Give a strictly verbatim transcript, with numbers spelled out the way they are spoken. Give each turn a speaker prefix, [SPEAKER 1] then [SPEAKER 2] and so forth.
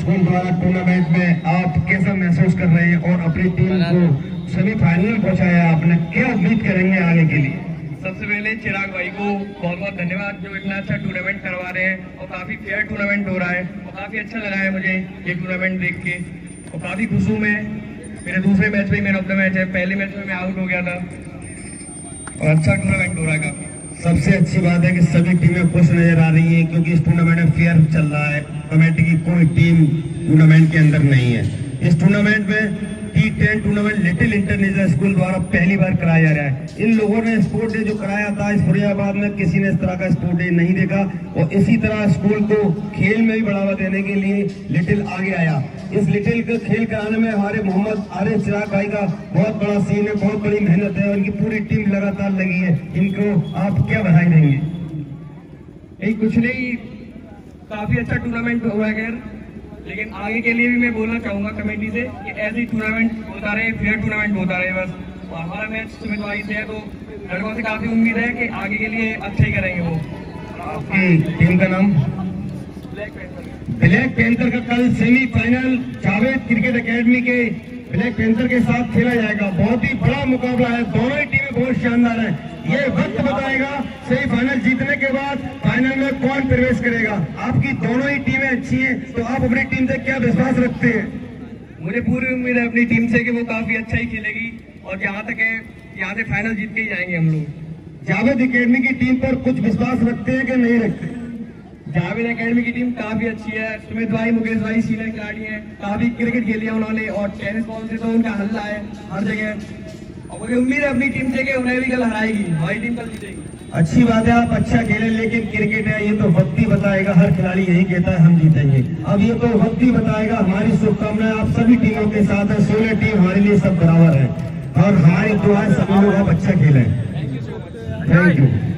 [SPEAKER 1] School द्वारा tournament में आप कैसा महसूस कर रहे हैं और अपनी टीम को सेमीफाइनल पहुंचाया आपने, क्या उम्मीद करेंगे आगे के लिए?
[SPEAKER 2] सबसे पहले चिराग भाई को बहुत बहुत धन्यवाद जो इतना अच्छा टूर्नामेंट करवा रहे हैं और काफी फेयर टूर्नामेंट हो रहा है और काफी अच्छा लगा है मुझे ये टूर्नामेंट देख के और काफी खुश हूँ मैं। मेरे दूसरे मैच में मेरा अपना मैच है, पहले मैच में मैं आउट हो गया था और अच्छा टूर्नामेंट हो रहा है काफी।
[SPEAKER 1] सबसे अच्छी बात है कि सभी टीमें खुश नजर आ रही हैं क्योंकि इस टूर्नामेंट में फेयर चल रहा है, कमेटी की कोई टीम टूर्नामेंट के अंदर नहीं है। इस टूर्नामेंट में T ten tournament little international school द्वारा पहली बार कराया जा रहा है। इन लोगों ने स्पोर्ट डे जो कराया था इस फरीदाबाद में, किसी ने इस तरह का स्पोर्ट डे नहीं देखा और इसी तरह स्कूल को खेल में भी बढ़ावा देने के लिए लिटिल आगे आया। इस लिटिल को खेल कराने में हमारे मोहम्मद आरिफ चिराग भाई का बहुत बड़ा सीन है, बहुत बड़ी मेहनत है, उनकी पूरी टीम लगातार लगी है। इनको आप क्या बधाई देंगे?
[SPEAKER 2] नहीं कुछ नहीं, काफी अच्छा टूर्नामेंट हुआ है, लेकिन आगे के लिए भी मैं बोलना चाहूंगा कमेटी से कि ऐसे ही टूर्नामेंट होता रहे, फेयर टूर्नामेंट होता रहे बस। और हमारा मैच सुमित भाई से है तो लड़कों से काफी उम्मीद है कि आगे के लिए अच्छा ही करेंगे वो।
[SPEAKER 1] आपकी टीम का नाम? ब्लैक पैंथर का कल सेमीफाइनल जावेद क्रिकेट एकेडमी के ब्लैक पैंथर के साथ खेला जाएगा। बहुत ही बड़ा मुकाबला है, दोनों ही टीमें बहुत शानदार हैं। ये वक्त बताएगा सेमीफाइनल जीतने के बाद फाइनल में कौन प्रवेश करेगा। आपकी दोनों ही टीमें अच्छी हैं तो आप अपनी टीम से क्या विश्वास रखते हैं?
[SPEAKER 2] मुझे पूरी उम्मीद है अपनी टीम से कि वो काफी अच्छा ही खेलेगी और जहाँ तक है यहाँ से फाइनल जीत के ही जाएंगे हम लोग।
[SPEAKER 1] जावेद एकेडमी की टीम पर कुछ विश्वास रखते हैं कि नहीं रखते?
[SPEAKER 2] जावेद एकेडमी की टीम काफी अच्छी है, सुमित भाई मुकेश भाई सीनियर खिलाड़ी हैं, काफी क्रिकेट खेली है उन्होंने और टेनिस बॉल से तो उनका हल्ला है हर जगह और मुझे उम्मीद है अपनी टीम से कि उन्हें भी कल हराएगी, हमारी टीम कल जीतेगी।
[SPEAKER 1] अच्छी बात है, आप अच्छा खेलें, लेकिन क्रिकेट है ये तो वक्त ही बताएगा। हर खिलाड़ी यही कहता है हम जीतेंगे, अब ये तो वक्त ही बताएगा। हमारी शुभकामनाएं आप सभी टीमों के साथ है, सोलह टीम हमारे लिए सब बराबर है और हमारी दुआ है सभी लोग आप अच्छा खेलें। Thank you.